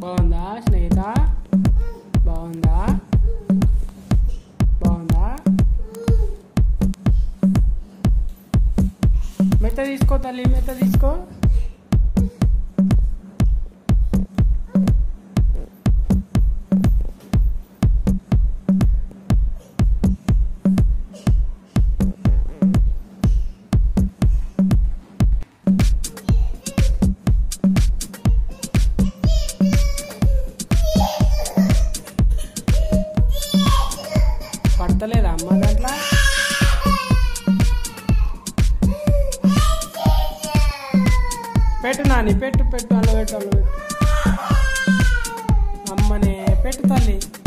బాగుందా స్నేహిత? బాగుందా? బాగుందా? మెత్త తీసుకో తల్లి, మెత్త తీసుకో. పడతలేదా అమ్మ దాంట్లో? పెట్టు నాని, పెట్టు పెట్టు, అల్ల పెట్టు, అల్ల పెట్టు. అమ్మనే పెట్టు తల్లి.